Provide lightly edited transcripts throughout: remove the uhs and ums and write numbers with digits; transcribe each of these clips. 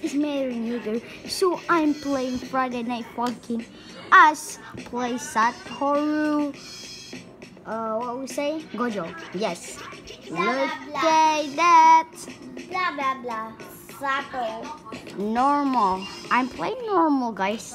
is Mary Yeager. So I'm playing Friday Night Funkin' as play Satoru. What we say? Gojo. Yes. Look at that. Blah blah blah. Sato. Normal. I'm playing normal, guys.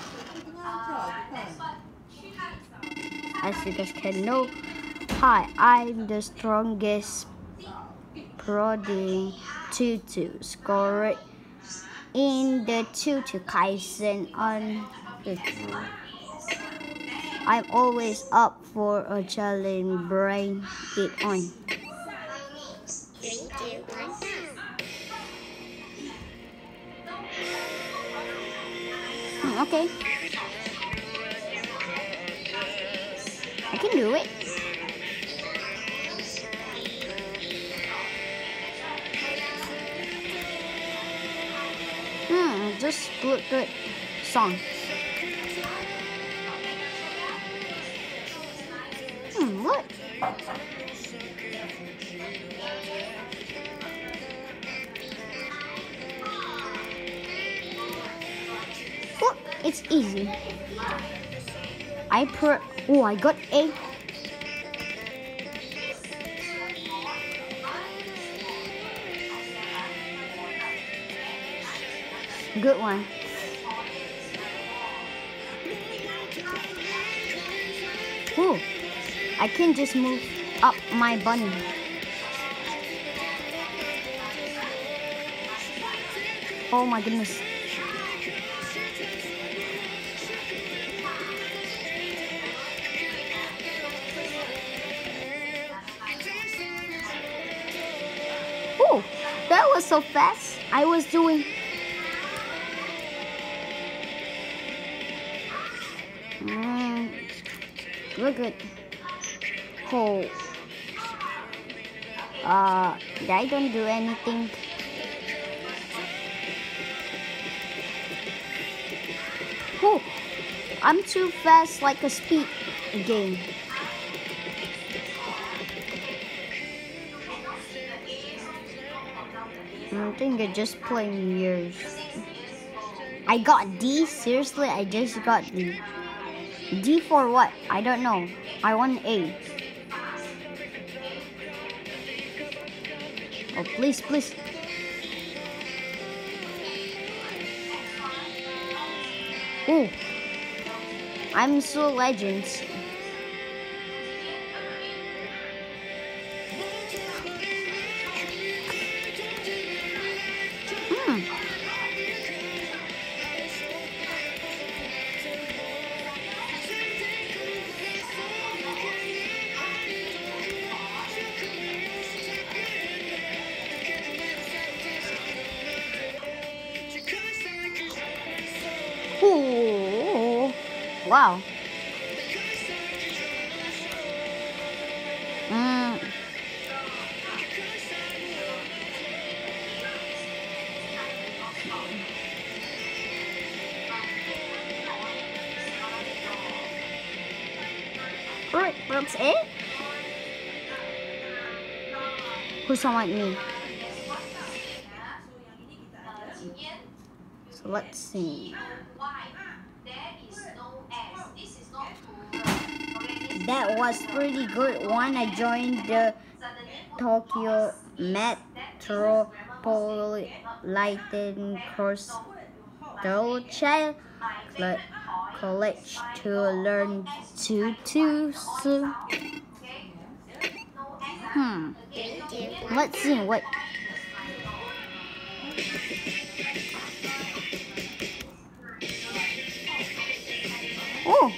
As you guys can know, hi, I'm the strongest Prodi Tutu scorer in the Tutu Kaisen on the I'm always up for a challenge, bring it on. 3, 2, 1, Okay. I can do it. Just good song. What? Look, it's easy. I got A. Good one. Ooh, I can just move up my bunny. Oh my goodness. Ooh, that was so fast. I was doing. Look at. Oh. I don't do anything. Oh, I'm too fast like a speed game. I think I just playing years. I got D, seriously, I just got D. D for what? I don't know. I want A. Oh, please, please. Oh, I'm so legends. Ooh, wow. Right, that's it. Who's like me? So let's see. That was pretty good one. I joined the Tokyo Metropolitan Course Child College to learn tutu. Let's see what. Oh.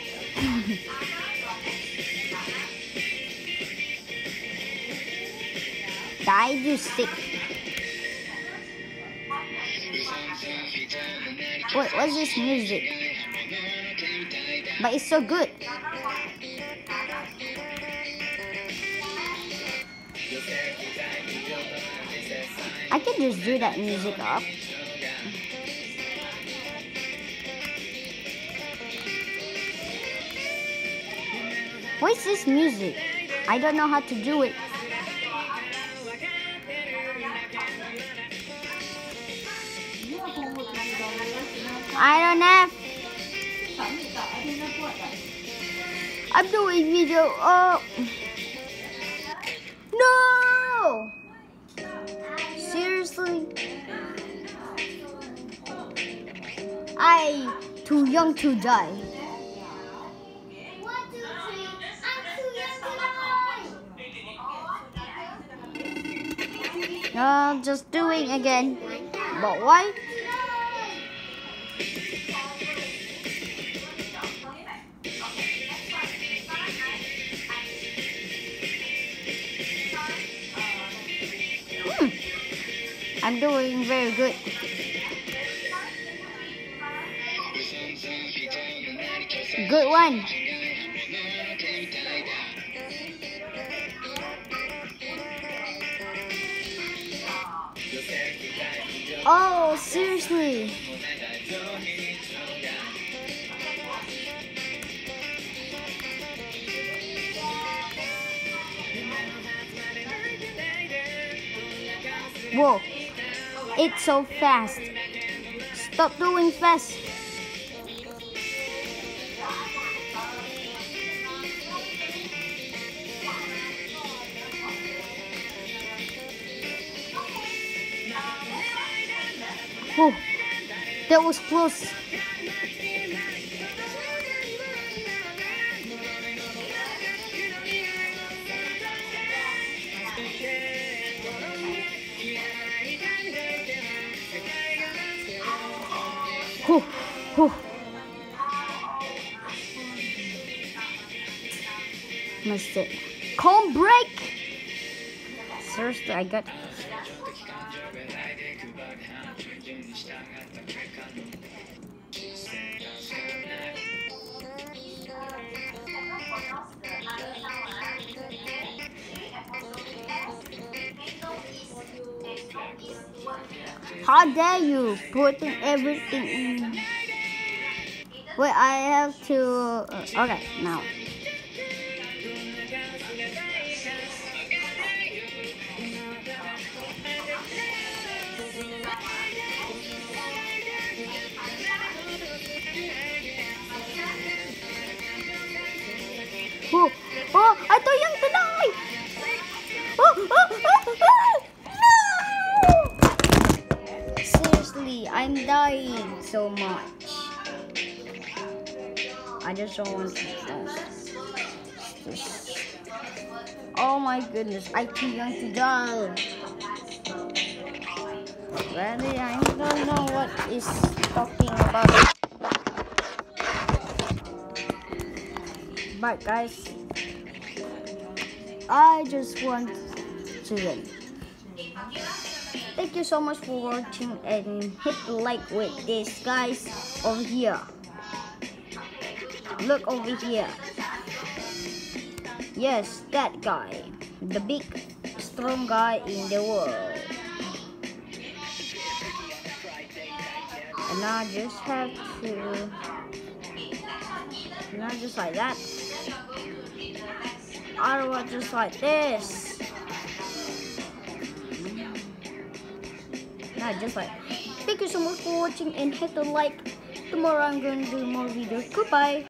I do stick. What's this music? But it's so good. I can just do that music up. What is this music? I don't know how to do it. I don't have. I'm doing video. Oh no! Seriously? I too young to die. 1, 2, 3. I'm too young to die. Just doing again. But why? I'm doing very good. Good one. Oh, seriously? Whoa, it's so fast. Stop doing fast. Whoa, that was close. Whew, whew. Missed it. Comb break. Seriously, I got. How dare you putting everything in? Wait, I have to. Okay, now. Oh, oh, I thought young to die. No! Seriously, I'm dying so much. I just don't want to die. Oh my goodness, I'm too young to die. Really, I don't know what is talking about. But guys, I just want to win. Thank you so much for watching and hit the like with this guys over here. Look over here. Yes, that guy. The big strong guy in the world. And I just have to, not just like that. Otherwise, just like this. Not just like. Thank you so much for watching and hit the like. Tomorrow I'm going to do more videos. Goodbye.